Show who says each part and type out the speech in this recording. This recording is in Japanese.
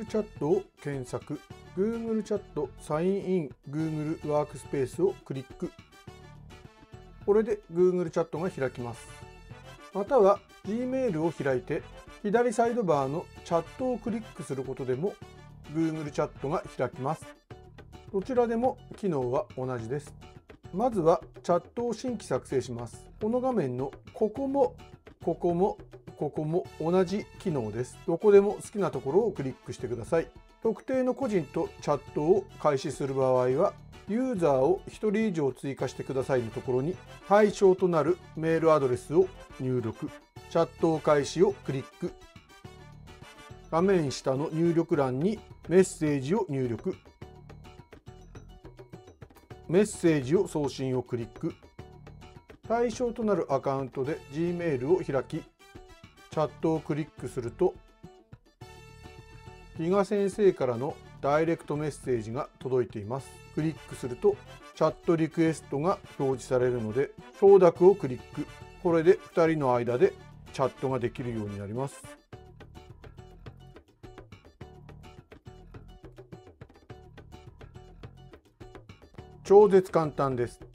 Speaker 1: チャットを検索。Google チャットサインイン Google ワークスペースをクリック。これで Google チャットが開きます。または Gmail を開いて左サイドバーのチャットをクリックすることでも Google チャットが開きます。どちらでも機能は同じです。まずはチャットを新規作成します。この画面のここもここもここも同じ機能です。どこでも好きなところをクリックしてください。特定の個人とチャットを開始する場合は、ユーザーを1人以上追加してくださいのところに対象となるメールアドレスを入力。チャット開始をクリック。画面下の入力欄にメッセージを入力。メッセージを送信をクリック。対象となるアカウントで Gmail を開き、チャットをクリックすると、比嘉先生からのダイレクトメッセージが届いています。クリックすると、チャットリクエストが表示されるので、承諾をクリック。これで2人の間でチャットができるようになります。超絶簡単です。